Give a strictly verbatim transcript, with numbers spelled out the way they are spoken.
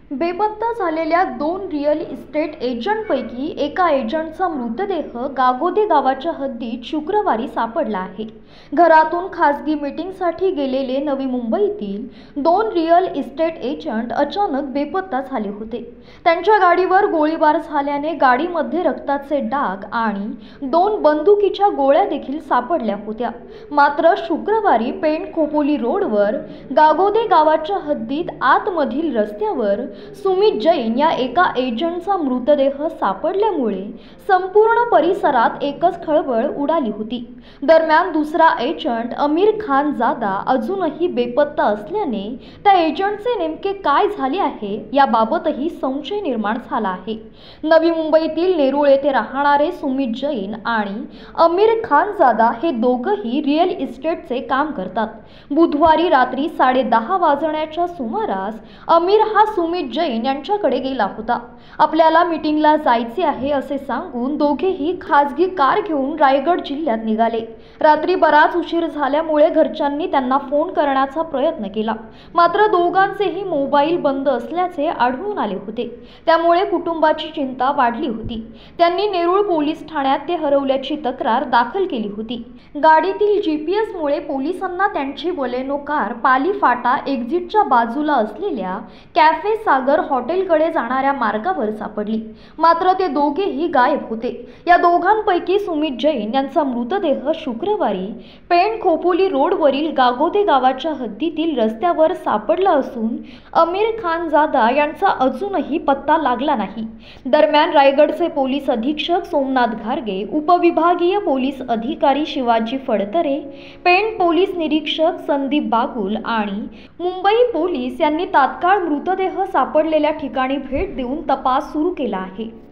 बेपत्ता झालेल्या दोन रिअल इस्टेट एजंटपैकी एका एजंटचा मृतदेह गागोदे गावाच्या हद्दीत शुक्रवारी सापडला आहे। घरातून खासगी मीटिंगसाठी गेलेले नवी मुंबईतील दोन रिअल इस्टेट एजंट अचानक बेपत्ता झाले होते। त्यांच्या गाडीवर गोळीबार झाल्याने गाडीमध्ये रक्ताचे डाग आणि दोन बंदुकीच्या गोळ्या देखील सापडल्या होत्या। मात्र शुक्रवारी पेण खोपोली रोडवर गागोदे गावाच्या हद्दीत आतमधील रस्त्यावर सुमित जैन या एका एजंटचा मृतदेह सापडल्यामुळे संपूर्ण परिसरात एकच खळबळ उडाली होती। दरम्यान दुसरा एजंट अमीर खान जादा अजूनही बेपत्ता असल्याने त्या एजंटचे नेमके काय झाले आहे याबाबतही संशय निर्माण झाला आहे। नवी मुंबईतील नेरूळ येथे राहणारे सुमित जैन आणि अमीर खान जादा हे दोघंही रिअल इस्टेटचे काम करतात। बुधवारी रात्री साडे दहा वाजण्याच्या सुमारास अमीर हा सुमित जैन यांच्याकडे गेला होता। आपल्याला मीटिंगला जायचे आहे असे सांगून दोघेही खासगी कार घेऊन रायगड जिल्ह्यात निघाले। रात्री बराच उशीर झाल्यामुळे घरच्यांनी त्यांना फोन करण्याचा प्रयत्न केला, मात्र दोघांचेही मोबाईल बंद असल्याचे आढळून आले होते। त्यामुळे कुटुंबाची चिंता वाढली होती। त्यांनी नेरूळ पोलीस ठाण्यात ते हरवल्याची तक्रार दाखल केली होती। गाडीतील जीपीएस मुळे पोलिसांना त्यांची बलेनो कार पाली फाटा एक्झिटच्या बाजूला असलेल्या कॅफे सागर हॉटेलकडे जाणाऱ्या मार्गावर सापडली, मात्र ते दोघेही गायब होते। या दोघांपैकी सुमित जैन यांचा मृतदेह शुक्रवारी पेण खोपोली रोडवरील गागोदे गावाच्या हद्दीतील रस्त्यावर सापडला असून अमीर खान जादा यांचा अजूनही पत्ता लागला नाही। दरम्यान रायगडचे पोलीस अधीक्षक सोमनाथ घारगे, उपविभागीय पोलीस अधिकारी शिवाजी फडतरे, पेण पोलीस निरीक्षक संदीप बागुल आणि मुंबई पोलीस यांनी तात्काळ मृतदेह सापडलेल्या ठिकाणी भेट देऊन तपास सुरू केला आहे।